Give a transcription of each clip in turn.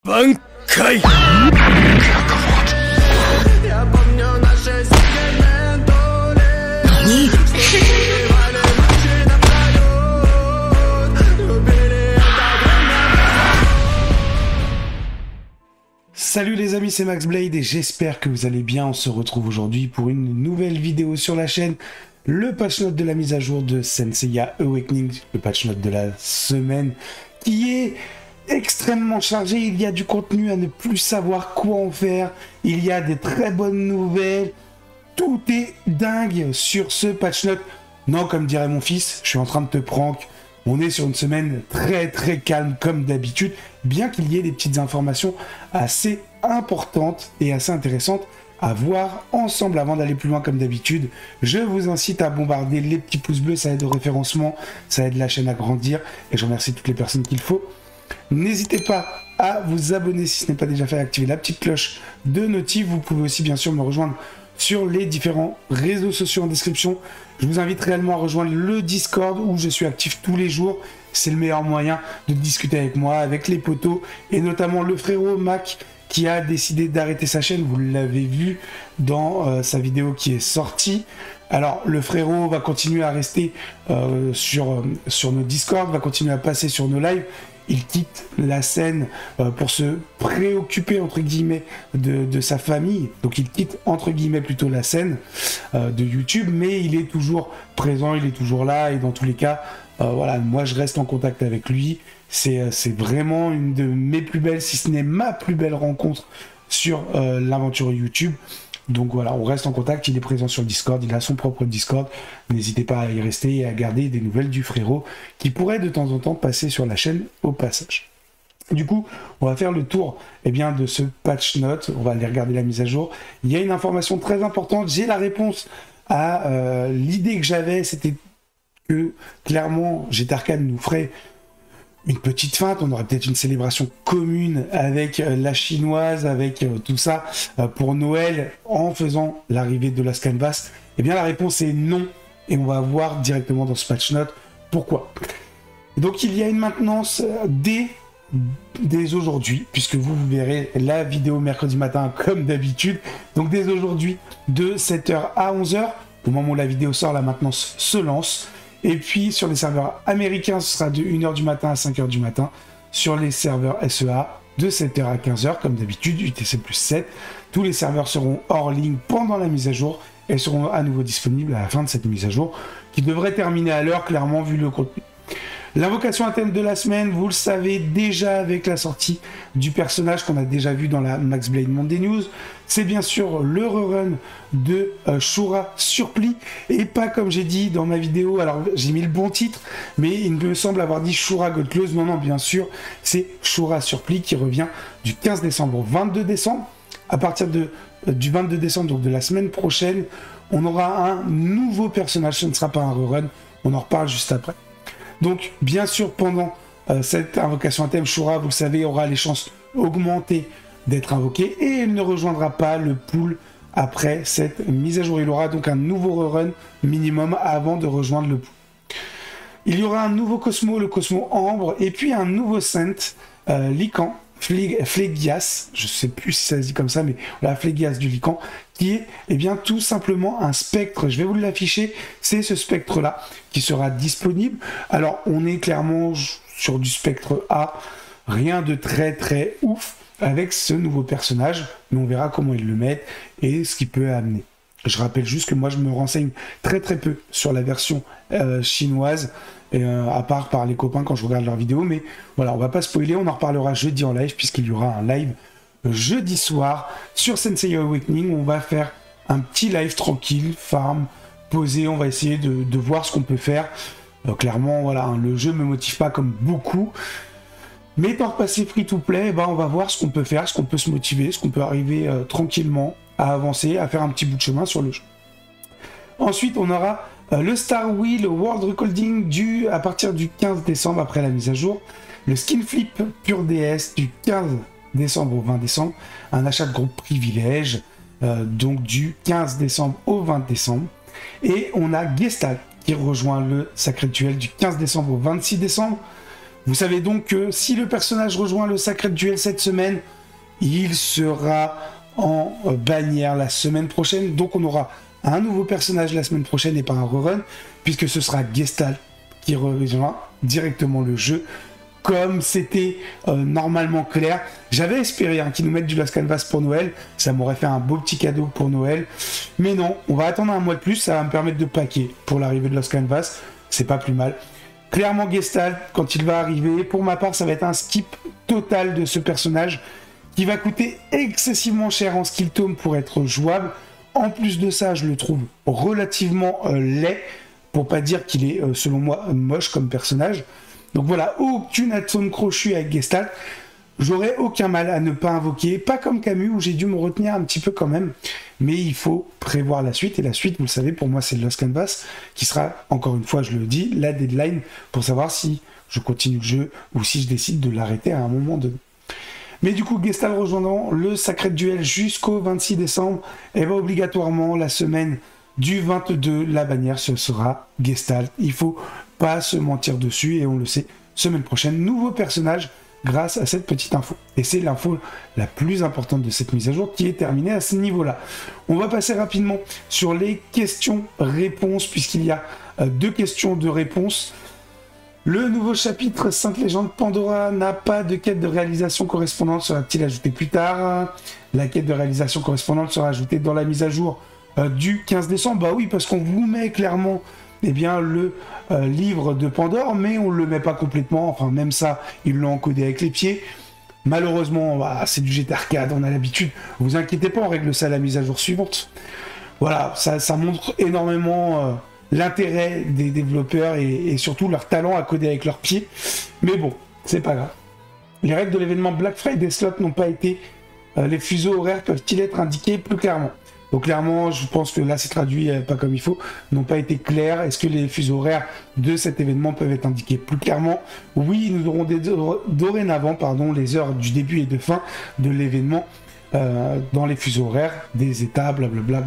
Bankai. Salut les amis, c'est Max Blade et j'espère que vous allez bien. On se retrouve aujourd'hui pour une nouvelle vidéo sur la chaîne. Le patch note de la mise à jour de Senseiya Awakening, le patch note de la semaine qui est extrêmement chargé. Il y a du contenu à ne plus savoir quoi en faire. Il y a des très bonnes nouvelles. Tout est dingue sur ce patch note. Non, comme dirait mon fils, je suis en train de te prank. On est sur une semaine très calme comme d'habitude, bien qu'il y ait des petites informations assez importantes et assez intéressantes à voir ensemble avant d'aller plus loin comme d'habitude. Je vous incite à bombarder les petits pouces bleus, ça aide au référencement, ça aide la chaîne à grandir et je remercie toutes les personnes qu'il faut. N'hésitez pas à vous abonner si ce n'est pas déjà fait, à activer la petite cloche de notif. Vous pouvez aussi bien sûr me rejoindre sur les différents réseaux sociaux en description. Je vous invite réellement à rejoindre le Discord où je suis actif tous les jours. C'est le meilleur moyen de discuter avec moi, avec les potos et notamment le frérot Mac qui a décidé d'arrêter sa chaîne. Vous l'avez vu dans sa vidéo qui est sortie. Alors le frérot va continuer à rester sur nos Discord, va continuer à passer sur nos lives. Il quitte la scène pour se préoccuper entre guillemets de sa famille. Donc il quitte entre guillemets plutôt la scène de YouTube, mais il est toujours présent, il est toujours là et dans tous les cas, voilà, moi je reste en contact avec lui. C'est vraiment une de mes plus belles, si ce n'est ma plus belle rencontre sur l'aventure YouTube. Donc voilà, on reste en contact, il est présent sur le Discord, il a son propre Discord. N'hésitez pas à y rester et à garder des nouvelles du frérot qui pourrait de temps en temps passer sur la chaîne au passage. Du coup, on va faire le tour de ce patch note, on va aller regarder la mise à jour. Il y a une information très importante, j'ai la réponse à l'idée que j'avais, c'était que clairement GT Arcade nous ferait une petite feinte, on aurait peut-être une célébration commune avec la chinoise, avec tout ça pour Noël en faisant l'arrivée de Last Canvas. Eh bien la réponse est non et on va voir directement dans ce patch note pourquoi. Donc il y a une maintenance dès aujourd'hui, puisque vous verrez la vidéo mercredi matin comme d'habitude. Donc dès aujourd'hui de 7h à 11h, au moment où la vidéo sort, la maintenance se lance. Et puis sur les serveurs américains, ce sera de 1h du matin à 5h du matin. Sur les serveurs SEA, de 7h à 15h, comme d'habitude, UTC+7. Tous les serveurs seront hors ligne pendant la mise à jour et seront à nouveau disponibles à la fin de cette mise à jour, qui devrait terminer à l'heure, clairement, vu le contenu. L'invocation à thème de la semaine, vous le savez déjà avec la sortie du personnage qu'on a déjà vu dans la Max Blade Monday News. C'est bien sûr le rerun de Shura Surpli et pas comme j'ai dit dans ma vidéo, alors j'ai mis le bon titre, mais il me semble avoir dit Shura Godclose. Non, bien sûr, c'est Shura Surpli qui revient du 15 décembre au 22 décembre. À partir du 22 décembre, donc de la semaine prochaine, on aura un nouveau personnage, ce ne sera pas un rerun, on en reparle juste après. Donc, bien sûr, pendant cette invocation à thème, Shura, vous le savez, aura les chances augmentées d'être invoquée et elle ne rejoindra pas le pool après cette mise à jour. Il aura donc un nouveau rerun minimum avant de rejoindre le pool. Il y aura un nouveau Cosmo, le Cosmo Ambre, et puis un nouveau Saint, Lycan, Phlegias, je ne sais plus si ça se dit comme ça, mais la Phlegias du Lycan, qui est tout simplement un spectre. Je vais vous l'afficher, c'est ce spectre-là qui sera disponible. Alors, on est clairement sur du spectre A, rien de très ouf avec ce nouveau personnage, mais on verra comment ils le mettent et ce qu'il peut amener. Je rappelle juste que moi, je me renseigne très peu sur la version chinoise, et, à part par les copains quand je regarde leurs vidéos, mais voilà, on va pas spoiler, on en reparlera jeudi en live, puisqu'il y aura un live jeudi soir sur Senseiya Awakening. On va faire un petit live tranquille, farm, posé, on va essayer de voir ce qu'on peut faire. Clairement, voilà, le jeu me motive pas comme beaucoup, mais tant que passer free to play, on va voir ce qu'on peut faire, ce qu'on peut se motiver, ce qu'on peut arriver tranquillement à avancer, à faire un petit bout de chemin sur le jeu. Ensuite, on aura le Star Wheel World Recording à partir du 15 décembre après la mise à jour. Le Skin Flip Pure DS du 15 décembre au 20 décembre. Un achat de groupe privilège donc du 15 décembre au 20 décembre. Et on a Gestalt qui rejoint le Sacré Duel du 15 décembre au 26 décembre. Vous savez donc que si le personnage rejoint le Sacred Duel cette semaine, il sera en bannière la semaine prochaine. Donc on aura un nouveau personnage la semaine prochaine et pas un rerun, puisque ce sera Gestalt qui rejoint directement le jeu, comme c'était normalement clair. J'avais espéré qu'ils nous mettent du Lost Canvas pour Noël, ça m'aurait fait un beau petit cadeau pour Noël, mais non, on va attendre un mois de plus, ça va me permettre de paquer pour l'arrivée de Lost Canvas, c'est pas plus mal. Clairement Gestalt, quand il va arriver, pour ma part ça va être un skip total de ce personnage, qui va coûter excessivement cher en skill tome pour être jouable. En plus de ça, je le trouve relativement laid, pour pas dire qu'il est, selon moi, moche comme personnage. Donc voilà, aucune atome crochue avec Gestalt. J'aurais aucun mal à ne pas invoquer, pas comme Camus où j'ai dû me retenir un petit peu quand même. Mais il faut prévoir la suite, et la suite, vous le savez, pour moi c'est le Lost Canvas, qui sera, encore une fois, je le dis, la deadline pour savoir si je continue le jeu ou si je décide de l'arrêter à un moment donné. Mais du coup, Gestalt rejoignant le Sacred Duel jusqu'au 26 décembre, et bien obligatoirement, la semaine du 22, la bannière, ce sera Gestalt. Il faut pas se mentir dessus, et on le sait, semaine prochaine, nouveau personnage grâce à cette petite info. Et c'est l'info la plus importante de cette mise à jour qui est terminée à ce niveau-là. On va passer rapidement sur les questions-réponses, puisqu'il y a 2 questions de réponse. Le nouveau chapitre 5 légendes Pandora n'a pas de quête de réalisation correspondante, sera-t-il ajouté plus tard? La quête de réalisation correspondante sera ajoutée dans la mise à jour du 15 décembre. Bah oui, parce qu'on vous met clairement le livre de Pandore, mais on ne le met pas complètement. Enfin, même ça, ils l'ont encodé avec les pieds. Malheureusement, c'est du GT Arcade, on a l'habitude. Vous inquiétez pas, on règle ça à la mise à jour suivante. Voilà, ça montre énormément l'intérêt des développeurs et surtout leur talent à coder avec leurs pieds. Mais bon, c'est pas grave. Les règles de l'événement Black Friday Slot n'ont pas été... les fuseaux horaires peuvent-ils être indiqués plus clairement? Donc clairement, je pense que là c'est traduit pas comme il faut, n'ont pas été clairs. Est-ce que les fuseaux horaires de cet événement peuvent être indiqués plus clairement? Oui, nous aurons dorénavant les heures du début et de fin de l'événement dans les fuseaux horaires, des états, blablabla.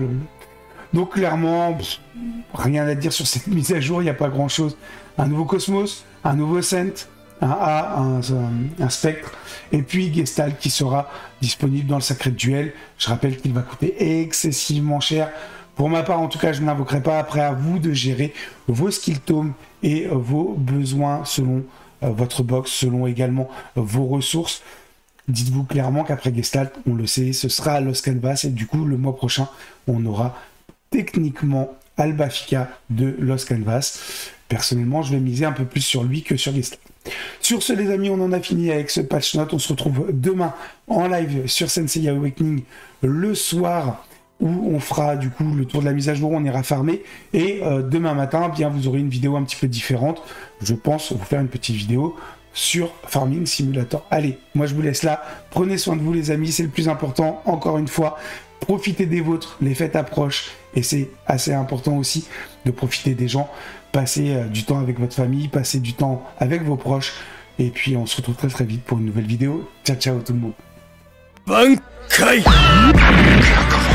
Donc clairement, rien à dire sur cette mise à jour, il n'y a pas grand-chose. Un nouveau Cosmos, un nouveau Scent, un A, un Spectre, et puis Gestalt qui sera disponible dans le Sacred Duel. Je rappelle qu'il va coûter excessivement cher. Pour ma part, en tout cas, je ne l'invoquerai pas. Après, à vous de gérer vos skill tomes et vos besoins selon votre box, selon également vos ressources. Dites-vous clairement qu'après Gestalt, on le sait, ce sera Lost Canvas, et du coup, le mois prochain, on aura techniquement Albafika de Lost Canvas. Personnellement, je vais miser un peu plus sur lui que sur Gestalt. Sur ce, les amis, on en a fini avec ce patch note. On se retrouve demain en live sur Sensei Awakening le soir, où on fera du coup le tour de la mise à jour, on ira farmer, et demain matin, bien, vous aurez une vidéo un petit peu différente. Je pense vous faire une petite vidéo sur Farming Simulator. Allez, moi je vous laisse là. Prenez soin de vous, les amis, c'est le plus important. Encore une fois, profitez des vôtres, les fêtes approchent, et c'est assez important aussi de profiter des gens. Passez du temps avec votre famille, passez du temps avec vos proches, et puis on se retrouve très très vite pour une nouvelle vidéo. Ciao ciao tout le monde. Bankai